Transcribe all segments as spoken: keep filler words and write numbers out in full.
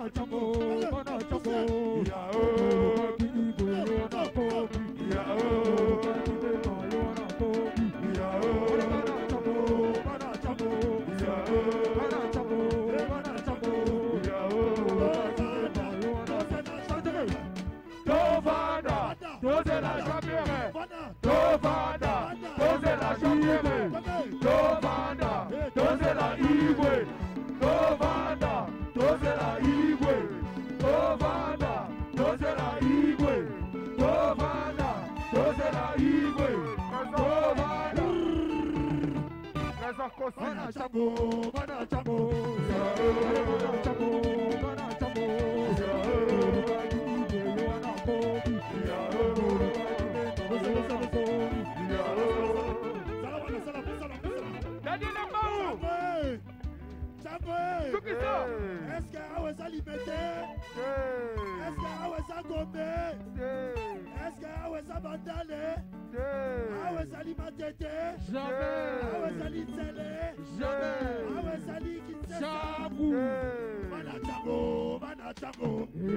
Est-ce que Awesa Liberté? Est-ce que Awesa Gombe? Est-ce que Awesa Bandale? Awesa Limatete? Jamais. Awesa Litzele? Jamais. Awesa Likinsesa? Chabou. Manachango, Manachango.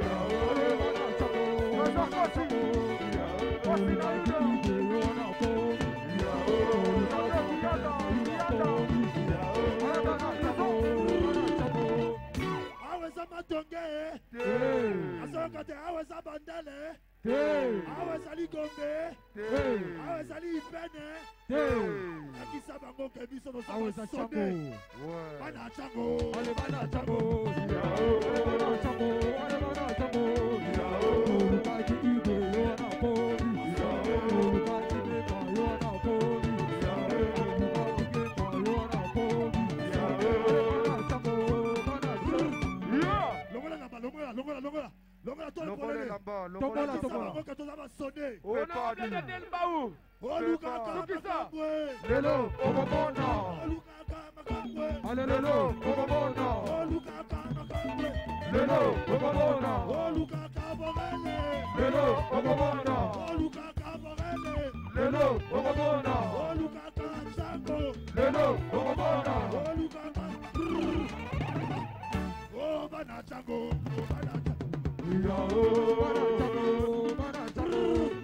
Awesa Matonge? Asokate Awesa Bandale? Awesa Ligombe? Awesa Lipene? Akisa bango kebiso no Awesa Sonne. Chango. Manachango. Allez, Manachango. Allez, Manachango. Allez, Manachango. Olukaki Igwe, Yohana Kobi. Olukaki Nepa, Yohana Kobi. Olukaki Nepa, Yohana Kobi. Manachango, Manachango. Longola là-bas, longola, longola, longola. Longola toi le Longole polonais. là-bas, Tokola, Longole Akisa tokola. bango que tu as sonné. Honorable Daniel Baou. Olukaka Makambwe. Lelo, Obomona. Olukaka Makambwe. Allez, Lelo. Obomona. Olukaka Makambwe. Lelo, Obomona. Olukaka Borele. Lelo, Obomona. Olukaka Borele. Lelo, Obomona. Olukaka Chango. Lelo, Obomona. Olukaka. Oh bana Chango, oh bana Chango. Manachango, Manachango.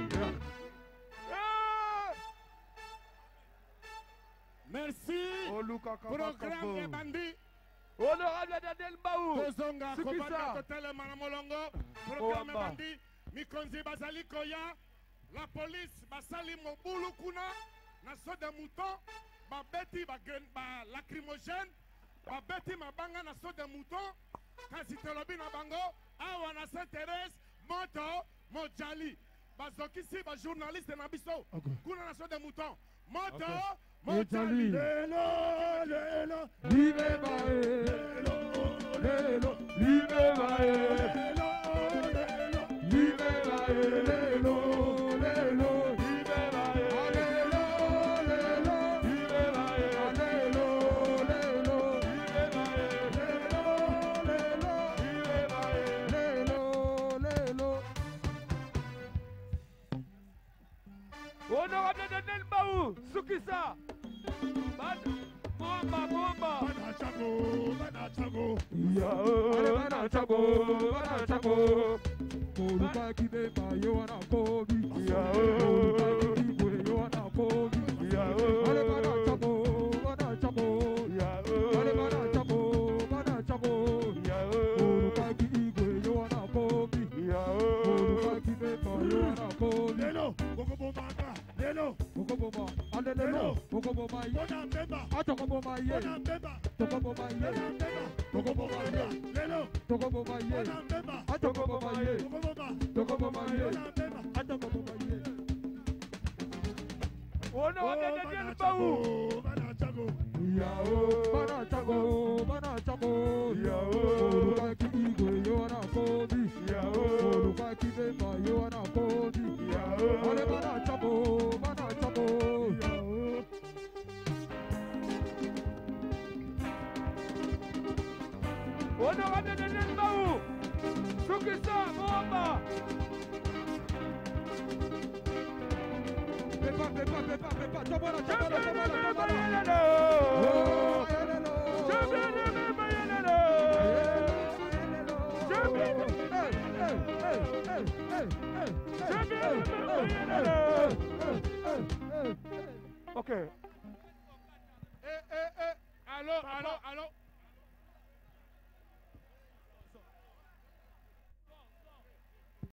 Merci. Olukaka Programme des Makabo. bandits. Honorable Daniel Baou. Tozonga Suki Kobanda ça. Total Manamolongo. Programme Oamba. bandit. Mikonzi Bazali Koya. La police Basali Mobulu Kuna. Naso de mouton. Babeti Bagen ba lacrymogène. Babeti Mabanga Naso de mouton. Kasi Telobi na bango. Awa na Saint-Thérèse. Moto Mojali. Bazokisi ba journaliste na biso. Kuna Naso de mouton. Moto Mojali. Lelo, lelo. Libe bae. Lelo, libe bae. Lelo, lelo. Libe bae. Lelo, lelo. Libe bae. Alelo, lelo. Libe bae. Alelo, lelo. Libe bae. Lelo, lelo. Libe bae. Lelo, lelo. Honorable Daniel Baou. Suki ça. Bomba, bomba. Manachango, Manachango. Allez, Manachango, Manachango. Olukaki Nepa, Yohana Kobi. Olukaki Igwe, Yohana Kobi. Allez, Manachango, Manachango. Allez, Manachango, Manachango. Olukaki Igwe, Yohana Kobi. Olukaki Nepa, Yohana Kobi. Lelo, Kokobomanga. Lelo, Okoboma, allez, lelo. Okoboma, Bona Mbemba. Atokoboma, ye. Bona Mbemba. Tokoboma, ye. Bona Mbemba. Tokoboma, ye. Lelo, Tokoboma, ye. Bona Mbemba. Atokoboma, ye. Kokoboma. Tokoboma, ye. Bona Mbemba. Atokoboma, ye. Honorable Daniel Baou. Manachango. Yao, Manachango, Manachango. Olukaki Igwe, Yohana Kobi. Olukaki Nepa, Yohana Kobi. Allez, Manachango, Manachango. Honorable Daniel Baou. Suki ça, bomba. Pepa, pepa, pepa, pepa. Tobola, tobola, tobola, tobola. Yelelo. Oh, ayelelo. Yelelo. Ayelelo. Ok. Eh, eh, eh. Allô, allô, allô.